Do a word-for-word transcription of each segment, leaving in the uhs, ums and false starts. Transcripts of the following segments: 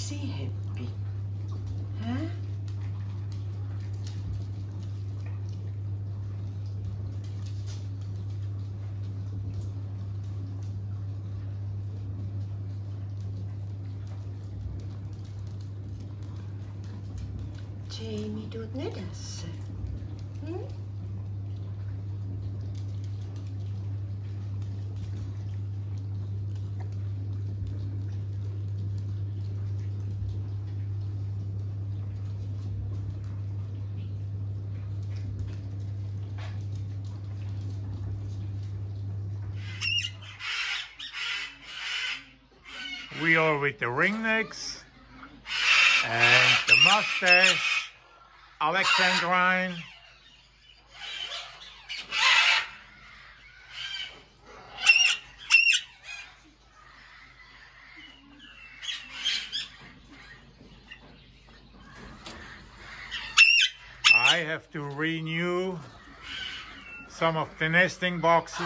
sexy hippie. Huh? Jamie doet net als ze. Hm? We are with the ringnecks and the mustache, Alexandrine. I have to renew some of the nesting boxes.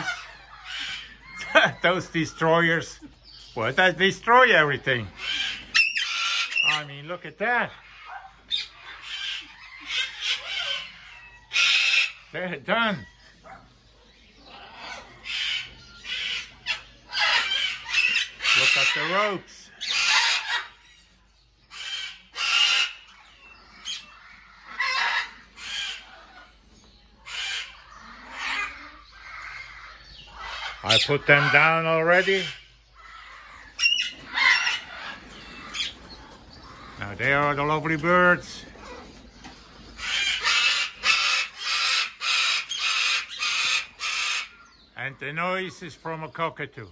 Those destroyers. Well, that destroy everything. I mean, look at that. They're done. Look at the ropes. I put them down already. Now there are the lovely birds. And the noise is from a cockatoo.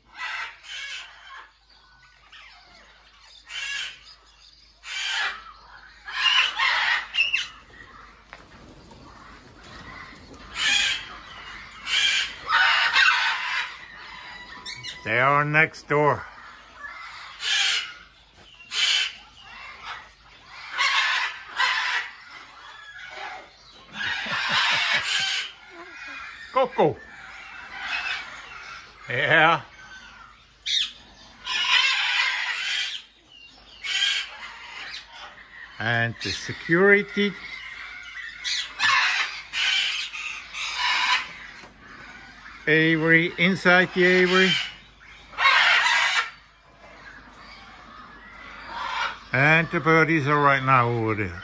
They are next door. Coco. Yeah. And the security. Aviary, inside the aviary. And the birdies are right now over there.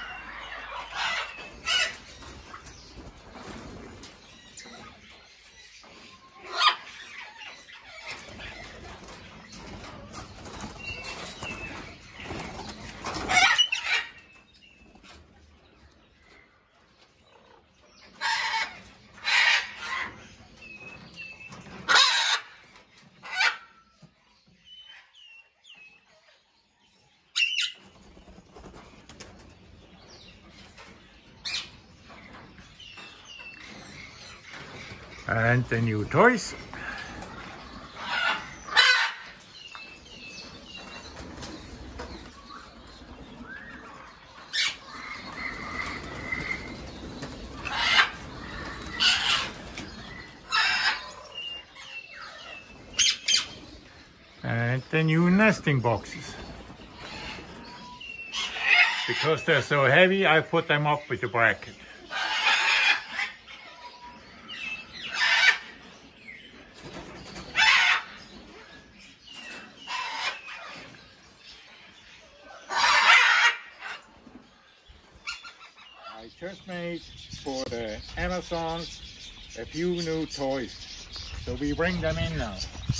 And the new toys. And the new nesting boxes. Because they're so heavy, I put them up with the bracket. I just made for the Amazons a few new toys, so we bring them in now.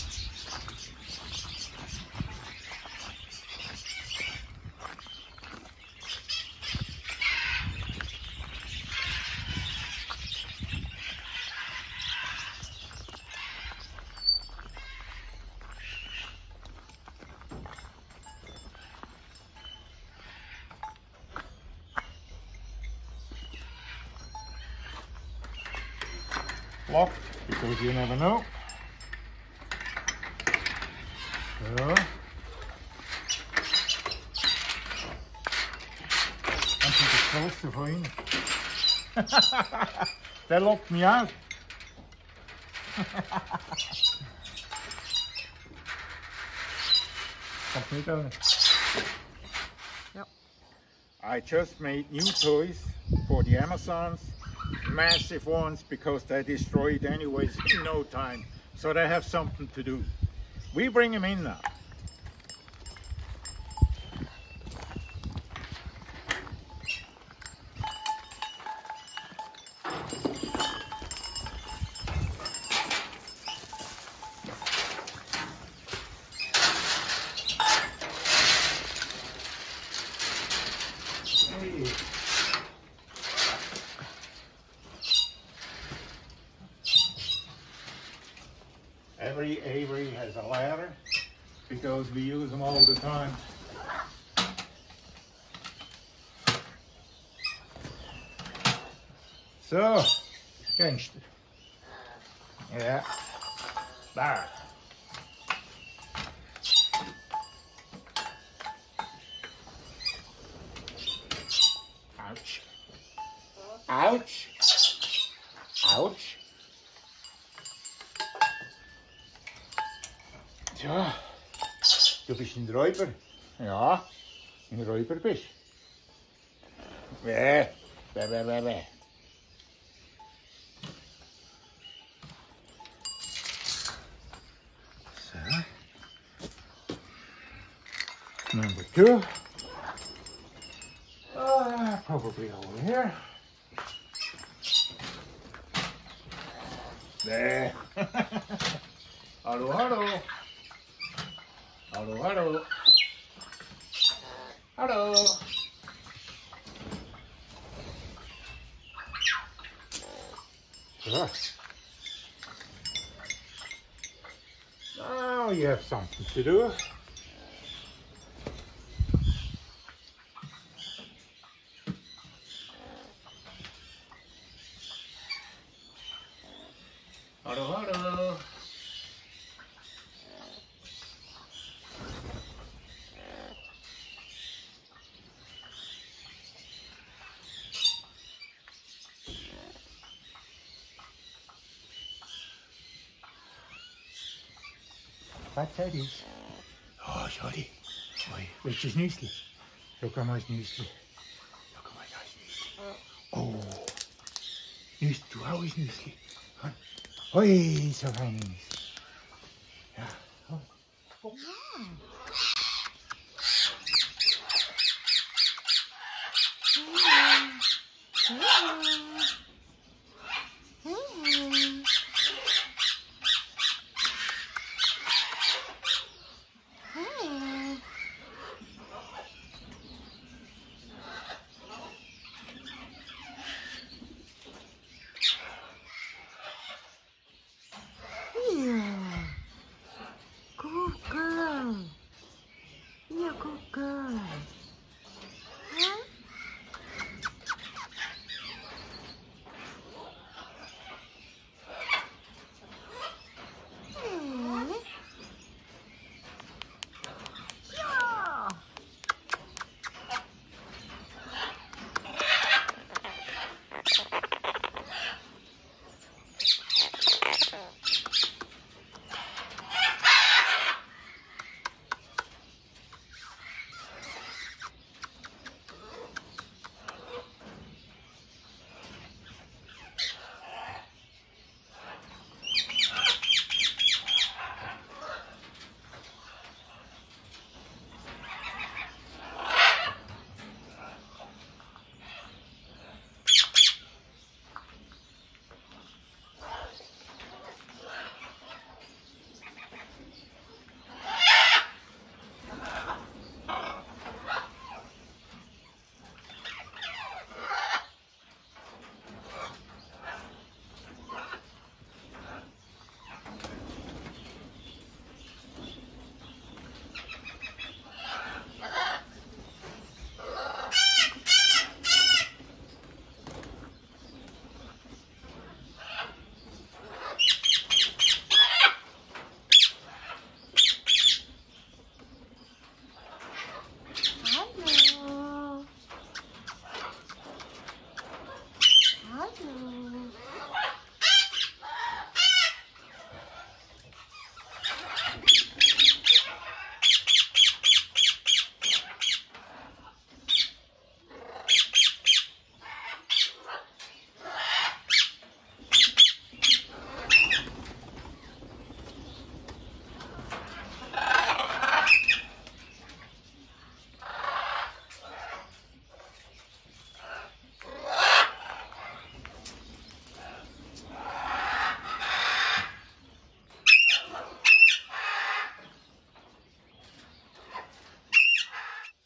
Locked, because you never know. So. I think it's closer for you. They locked me out. Komt niet aan. I just made new toys for the Amazons, massive ones because they destroy it anyways in no time. So they have something to do. We bring them in now. Every Avery has a ladder because we use them all the time. So, kennst du? Ja, daar. Ouch. Ouch. Ouch. Tja, du bist ein Räuber. Ja, ein Räuber bist. Bäh, bäh, bäh, bäh, bäh. So. Number two. Uh, probably over here. There. Hallo, hallo. Hallo, hallo. Hallo. So. Now you have something to do. Hallo, hallo. Wat zei die? Oh, sorry. Mooi. Weet je snuisje? Zo kan maar snuisje. Zo kan maar snuisje. Oh. Nu is het toe, hou eens snuisje. Hoi, zo fijn is. Ja. Oh.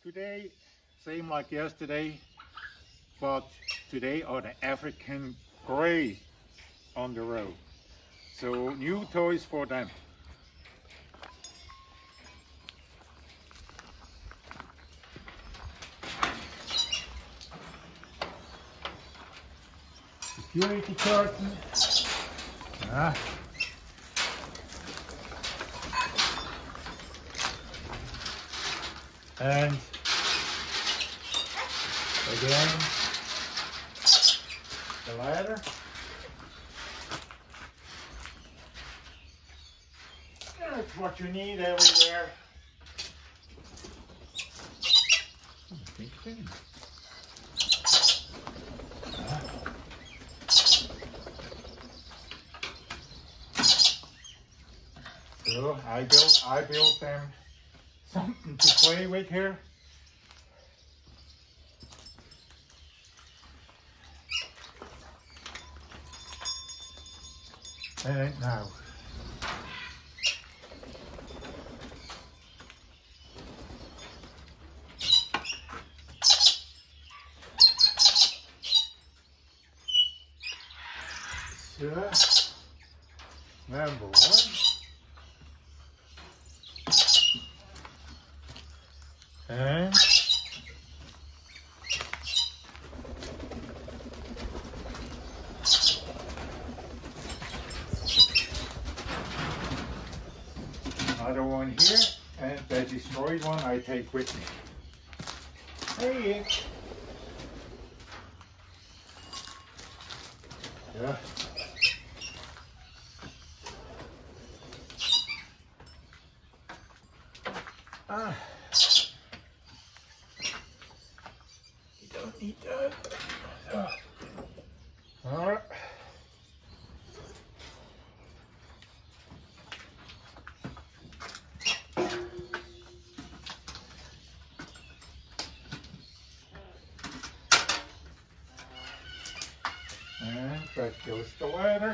today, same like yesterday, but today are the African grey on the road. So new toys for them. Security curtain. Ah. And again, the ladder. That's what you need everywhere. Big thing. Ah. So I built, I built them something to play with here. And now, so, number one. And another one here, and the destroyed one I take with me. Hey. Yeah. Ah. Don't need that. So. All right. And that goes the ladder.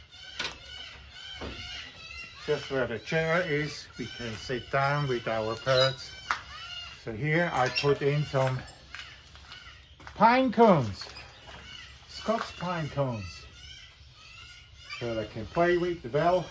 Just where the chair is, we can sit down with our parrots. So here I put in some pine cones, Scots pine cones, so they can play with the bell.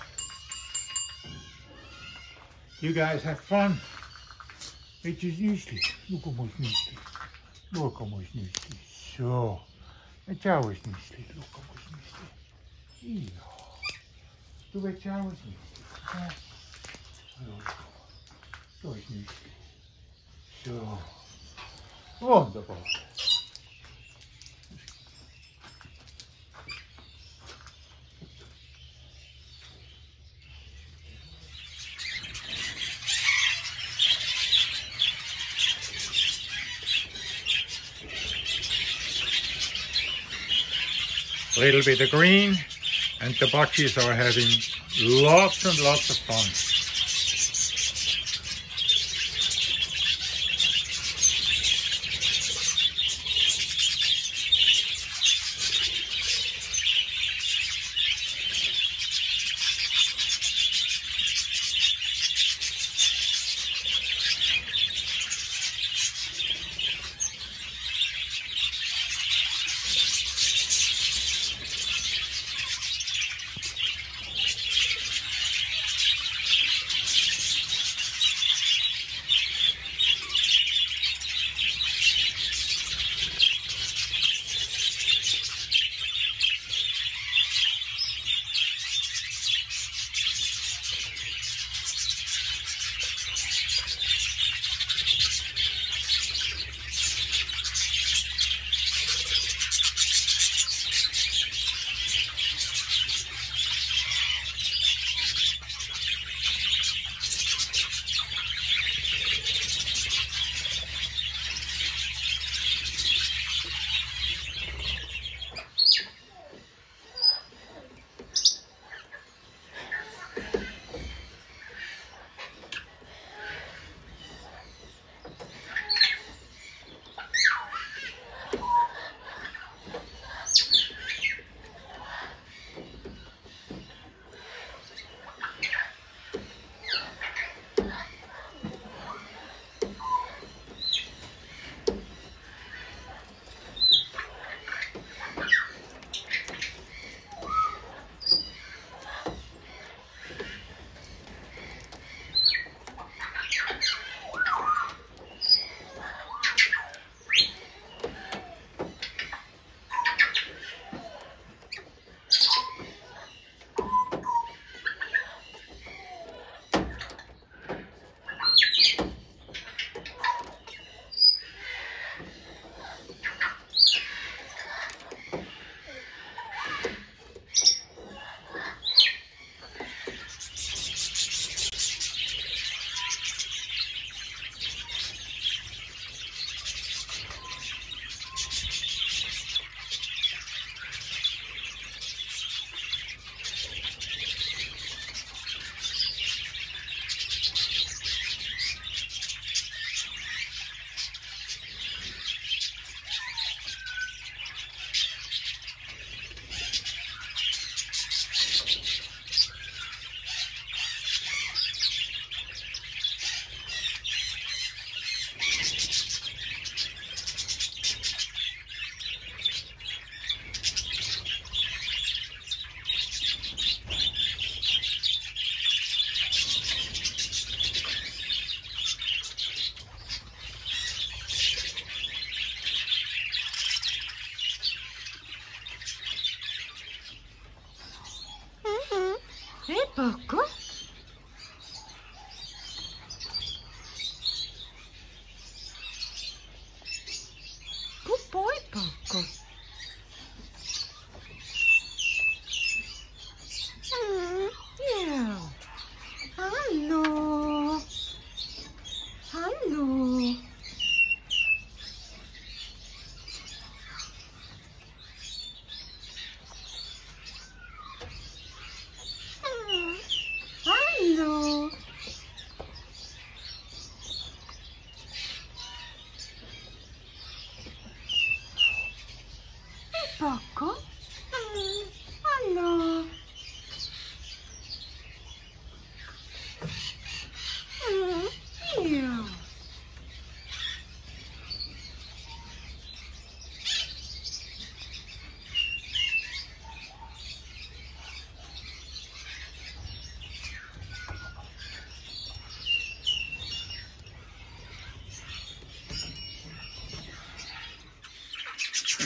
You guys have fun. It is nicely. Look how much nicely. Look how much nicely. So, het jou is nicely. Look how much nicely. Ja. Doe het jou is nicely. Ja. Zo is nicely. Zo. Wonderful. A little bit of green, and the buckies are having lots and lots of fun.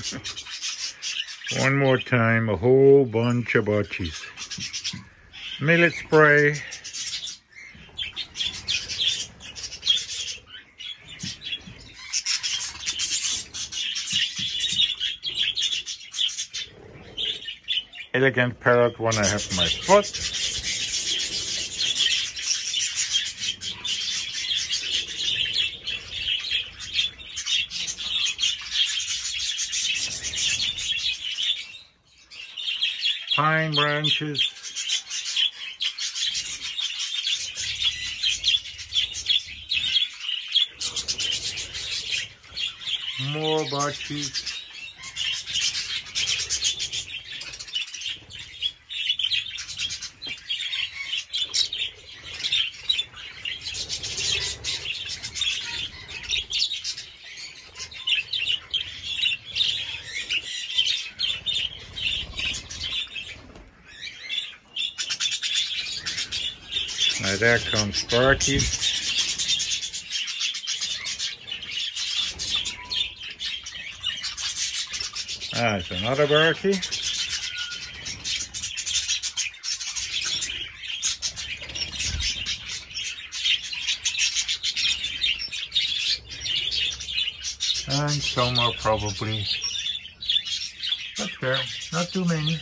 One more time, a whole bunch of butchies. Millet spray. Elegant parrot when I have my foot. Pine branches. More butchies. Now there comes Sparky. Ah, it's another Berkey. And some more probably. But there, not too many.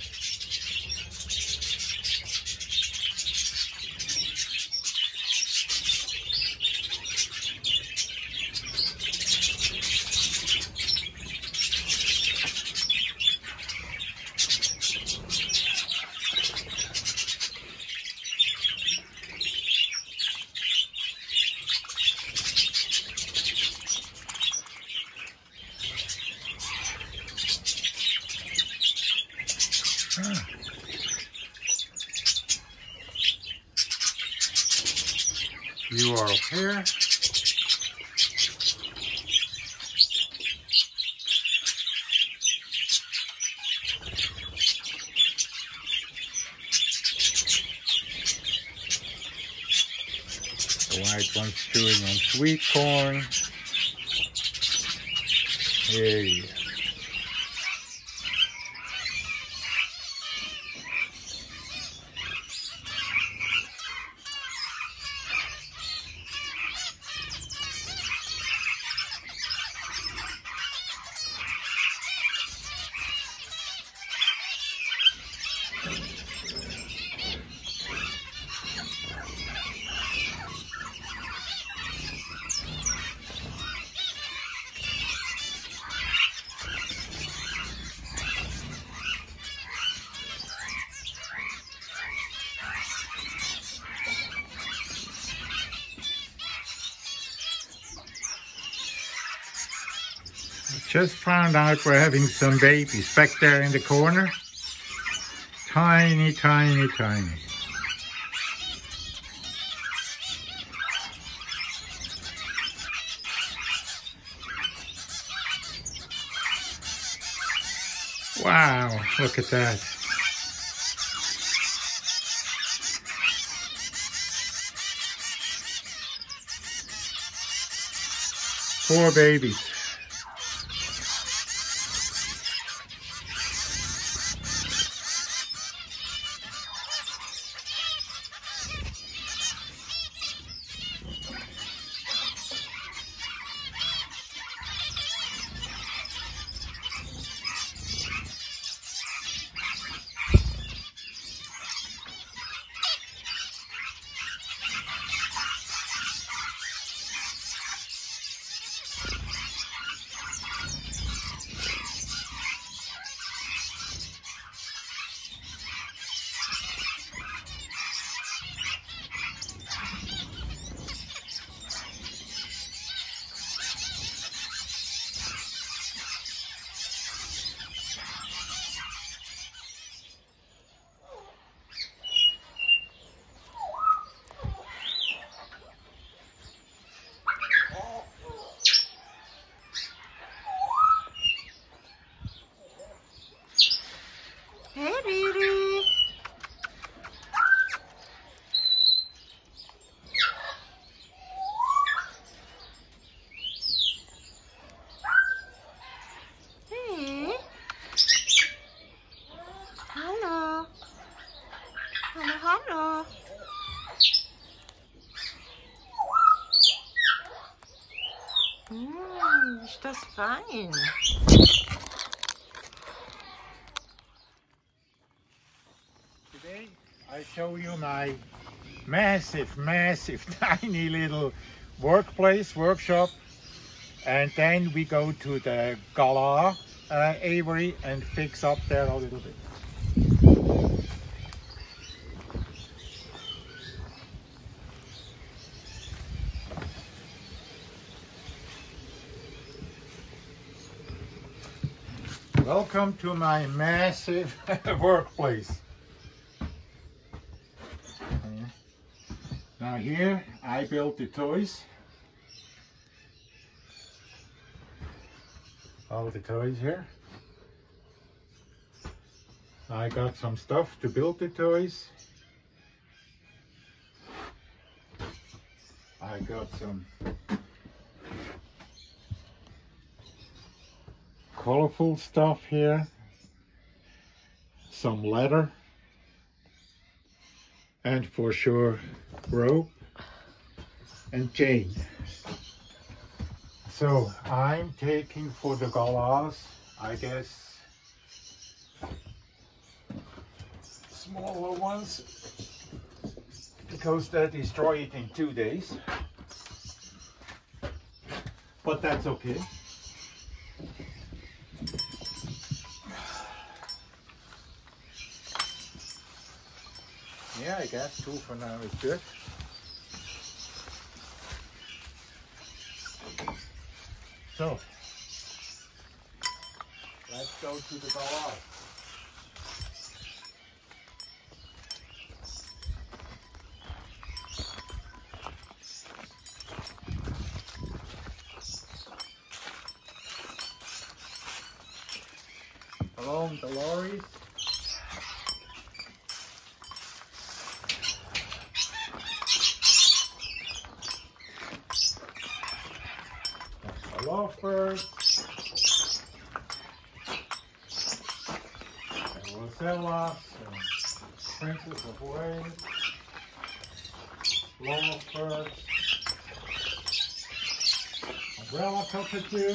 Ah. You are up here. The white one's chewing on sweet corn. Hey. Just found out we're having some babies back there in the corner. Tiny, tiny, tiny. Wow, look at that. Four babies. ist das fein. Today I show you my massive, massive, tiny little workplace, workshop. And then we go to the Gala uh, Avery and fix up there a little bit. Welcome to my massive workplace. Now here I built the toys. All the toys here. I got some stuff to build the toys. I got some colorful stuff here, some leather, and for sure rope and chain. So I'm taking for the galas, I guess, smaller ones, because they destroy it in two days, but that's okay. Yeah, I guess two for now is good. So, let's go to the gala. Along the lorries. Lovebirds, and Rosella, and Princess of Wales, Lovebirds, Umbrella Cockatoo.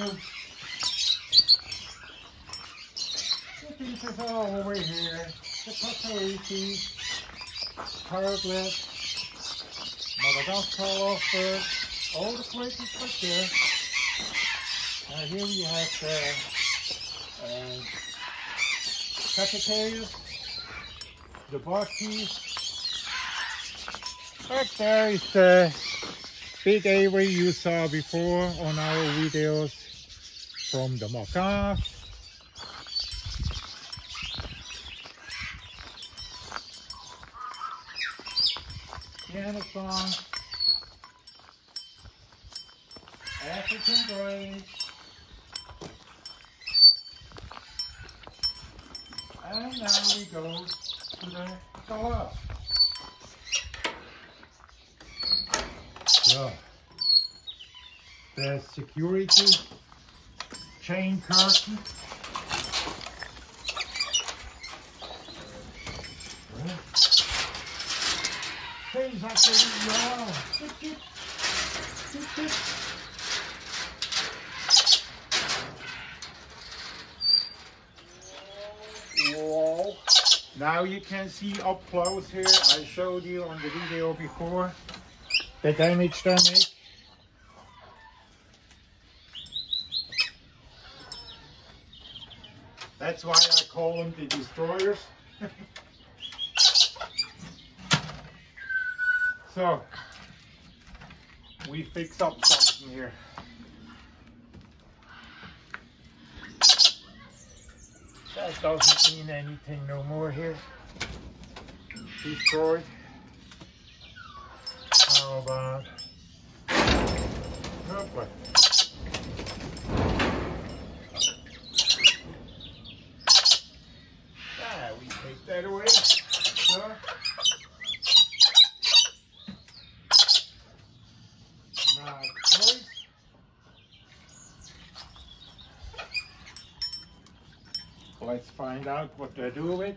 The pieces are over here. The Papariki, Targlet, Madagascar Lovebird, all the places but there. Now here we have the uh, Capitators, the Barkeys. Back there is the big Avery you saw before on our videos from the Macaws. Piano song, African Braid. And now we go to the gala. So, the security chain curtain. Things actually, yeah. Get, get, get, get. Wall. Now you can see up close here. I showed you on the video before the damage they make. That's why I call them the destroyers. So we fix up something here. That doesn't mean anything no more here. Destroyed. How about Hopla. Ah, we take that away. So, now toys. Let's find out what they do with it.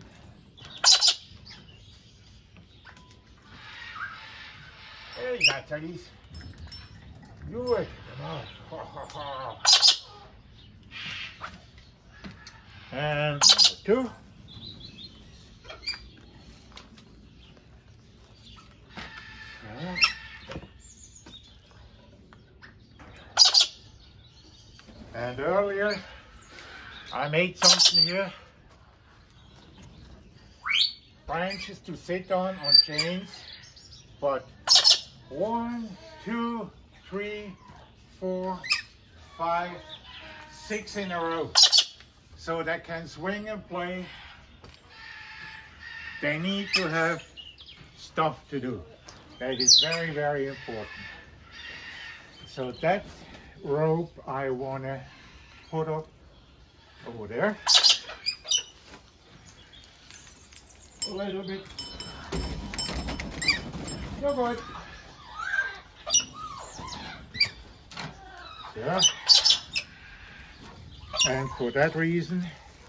Hey, Natalie, do it. Come on. Ha, ha, ha. And number two. Yeah. And earlier I made something here. Branches to sit on on chains, but one, two, three, four, five, six in a row. So they can swing and play. They need to have stuff to do. That is very, very important. So that rope I want to put up over there. A little bit. No good. Yeah. And for that reason,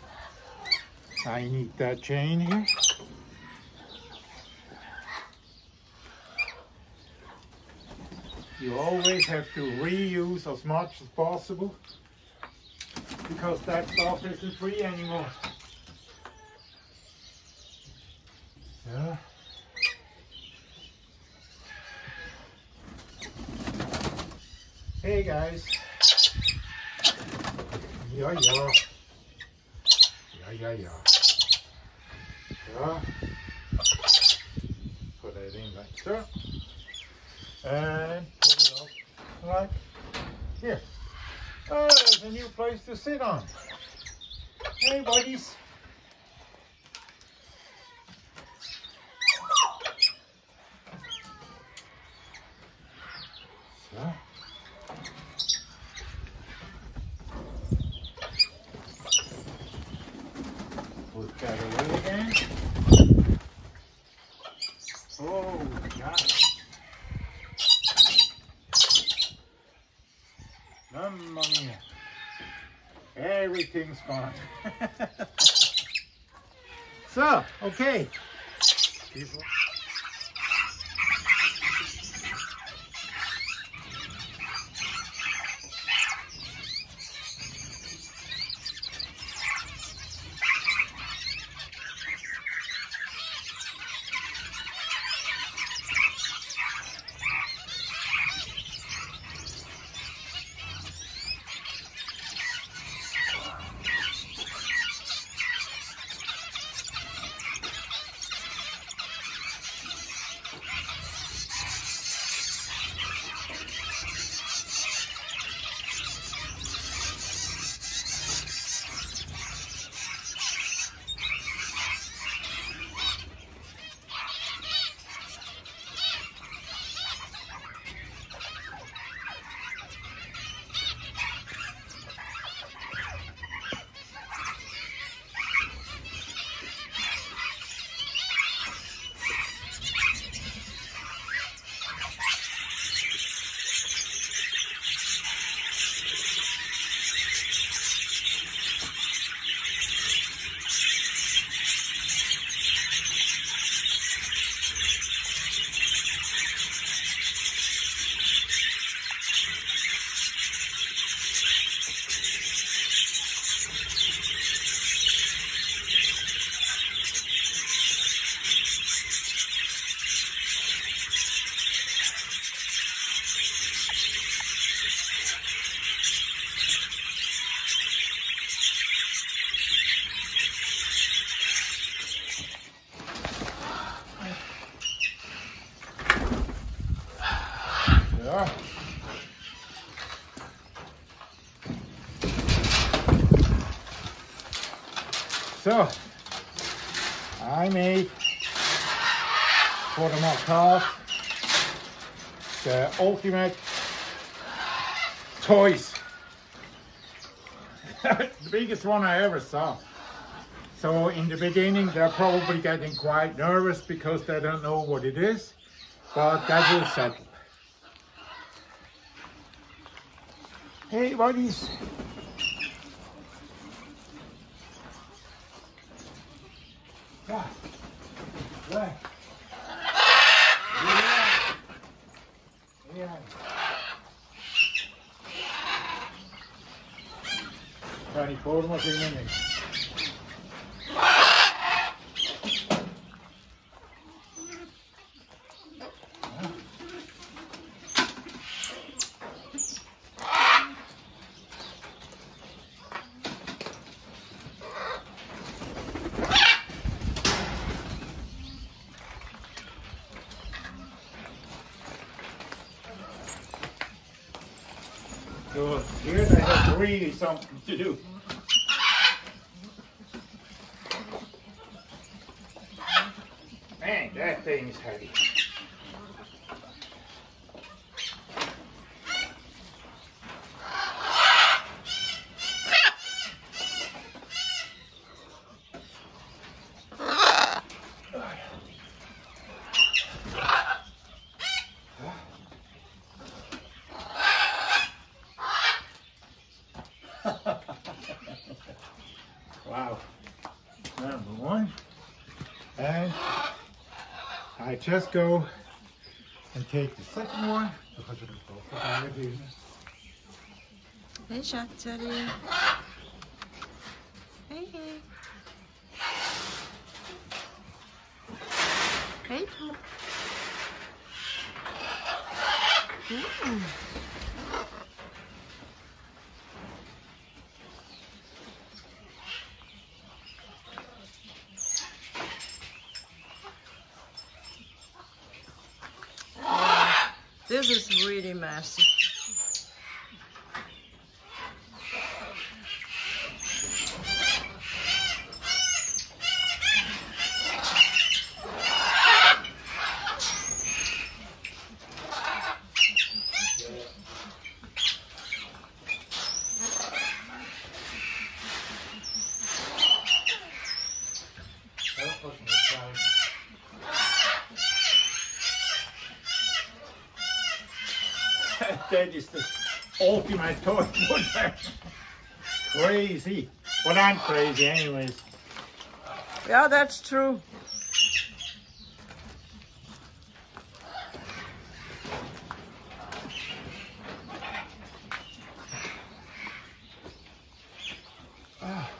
I need that chain here. You always have to reuse as much as possible because that stuff isn't free anymore. Yeah. Hey guys. Yeah, yeah. Yeah, yeah, yeah. Yeah. Put that in like so. And put it up like here. Oh, there's a new place to sit on. Hey buddies. So. Put that away again. Oh, gosh. Mamma mia. Everything's gone. So, okay. This one. Yeah. So, I made for the Markov the ultimate toys. The biggest one I ever saw. So in the beginning they're probably getting quite nervous because they don't know what it is, but that will settle. Hey buddies. Yeah. Right. Yeah. Yeah. Kan niet voor me zingen. So here I have really something to do. Man, that thing is heavy. Wow, number one. And I just go and take the second one because it'll go for our business. Hey, Shantari. Hey, hey. Hey, Tom. Mm. This is really messy. That is the ultimate toy put Crazy. But I'm crazy anyways. Yeah, that's true. Ah.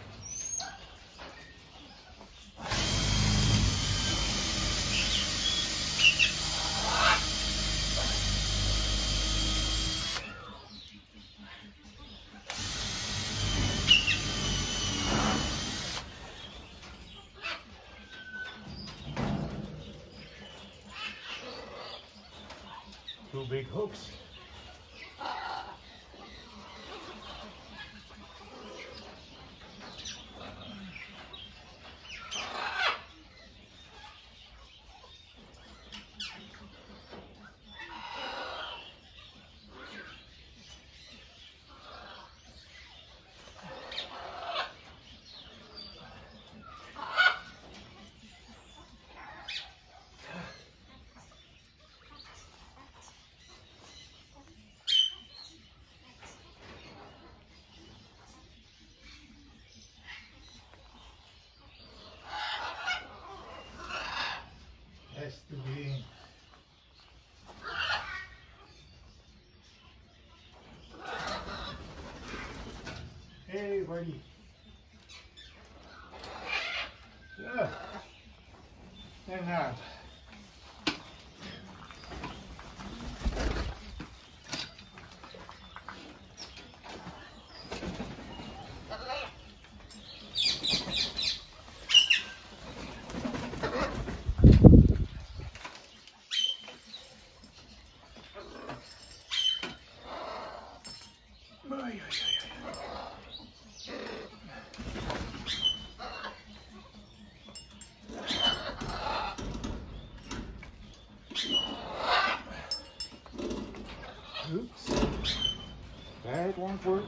Two big hooks. Has to be. Hey, buddy. Yeah. And now. Ay, ay, ay. Oops. That won't work.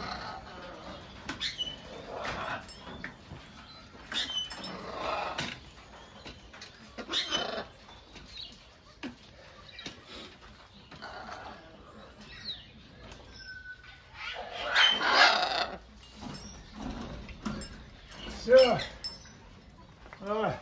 So, uh,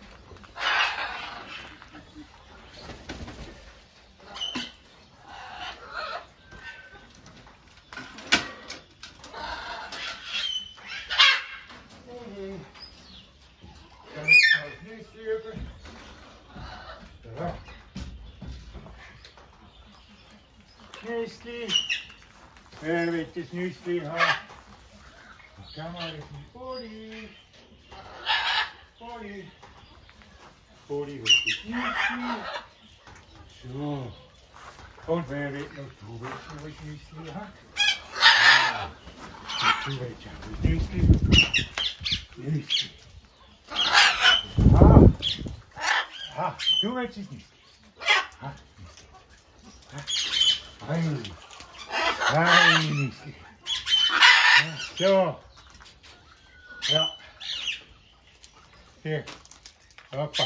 Nicely. There with this nicely, huh? Come on, it's forty. forty. forty with this nicely. So, don't wear it, no too much, no nicely, huh? Du vet jag, nyslig. Nyslig. Ja. Ja, du vet jag nyslig. Ja, nyslig. Aj. Aj, nyslig. Så. Ja. Here. Hoppa.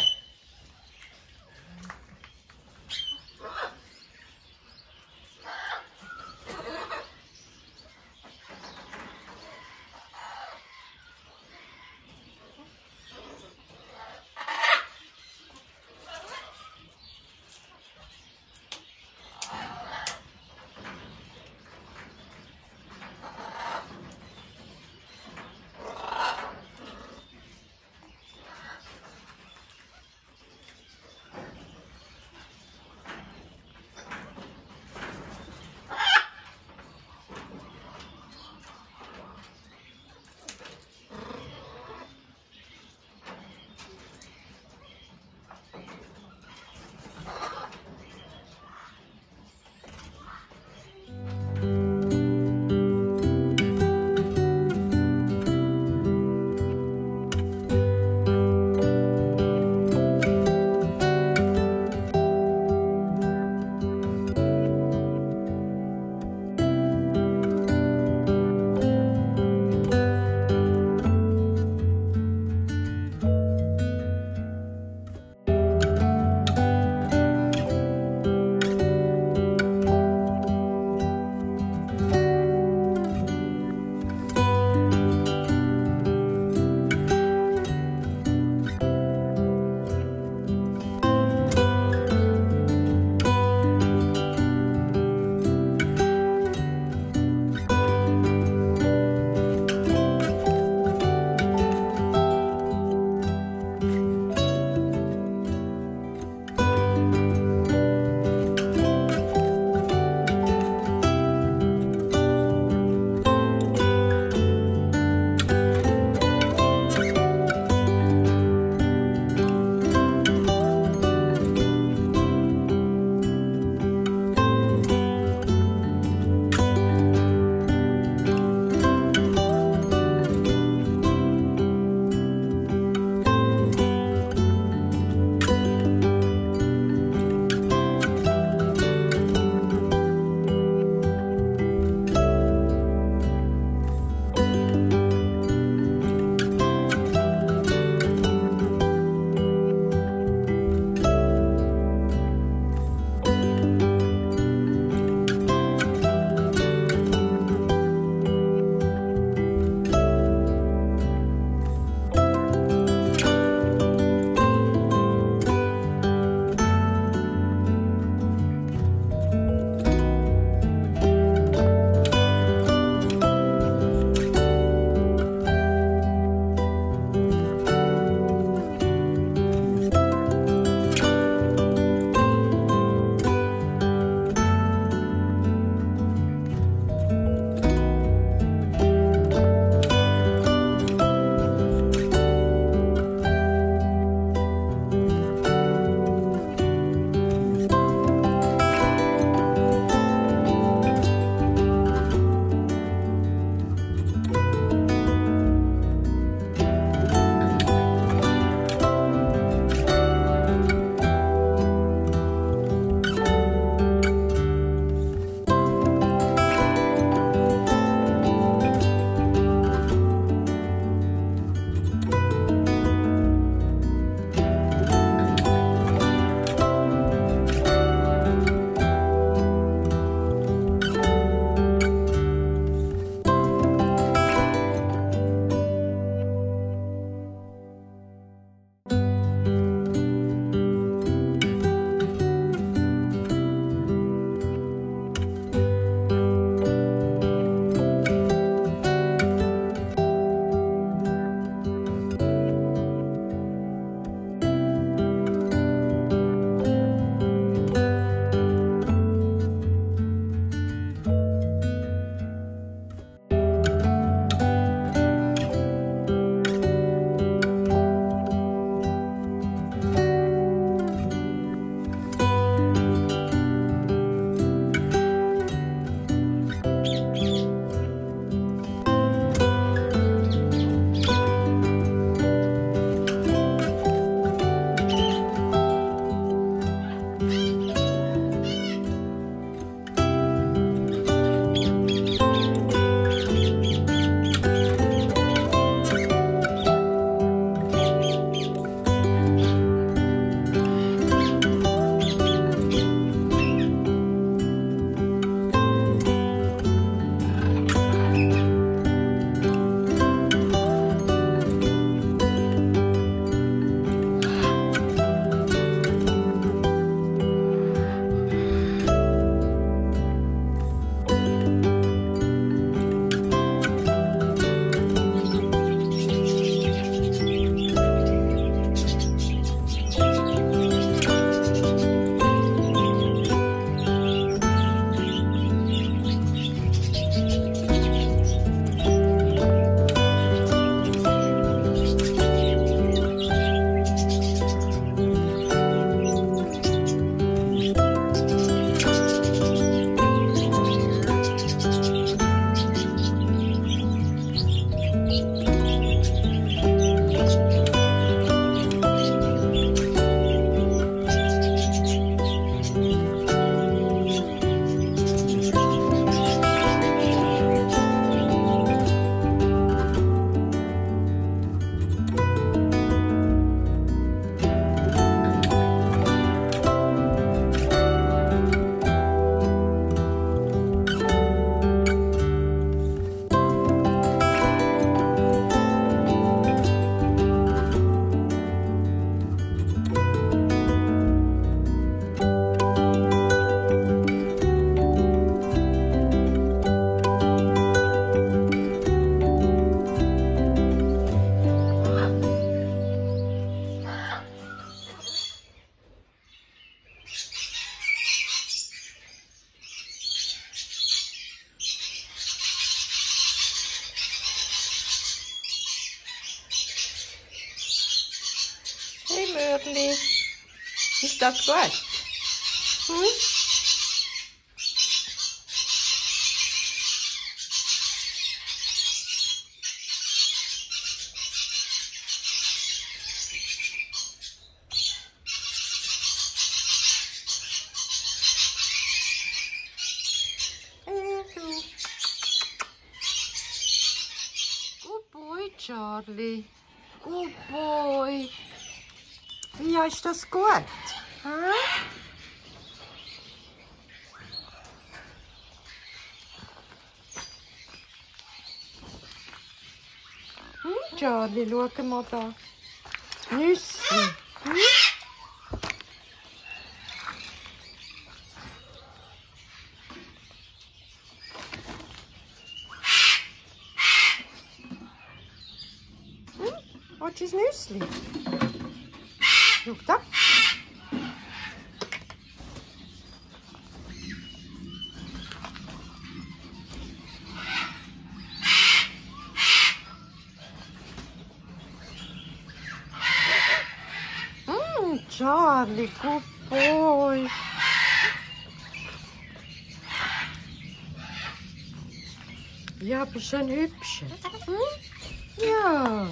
das gut? Hm? Good boy, Charlie. Good boy. Ja, ist das gut? Hm? Hm, Charlie, schau mal da. Nüsse. Hm? Willst du ein Nüssli? Schau da. Mm, Charlie, good boy. Ja, bist ein hübscher. Hm? Ja.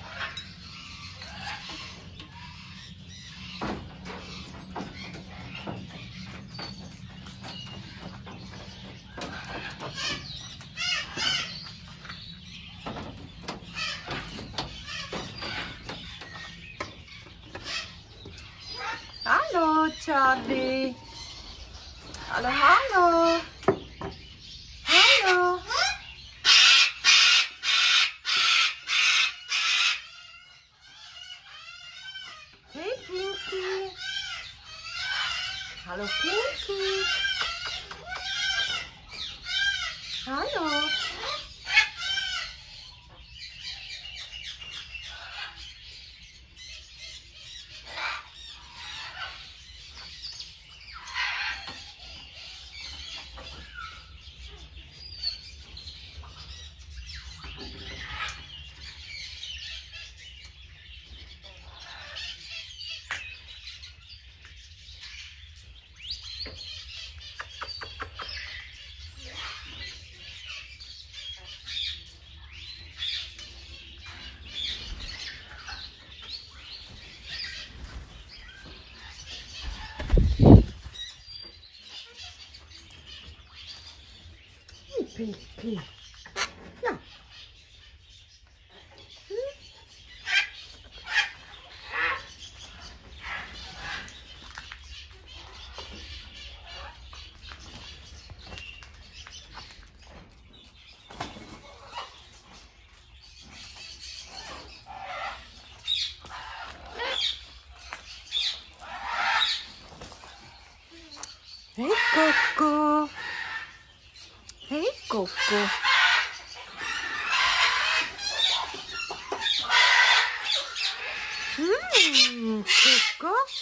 Hallo, Charlie. Hallo, hallo. Hallo. Hey, Pinky. Hallo, Pinky. Hallo. Pinky. Ja. Hm? Hey, Coco. Hey, Coco. Hmm, Coco.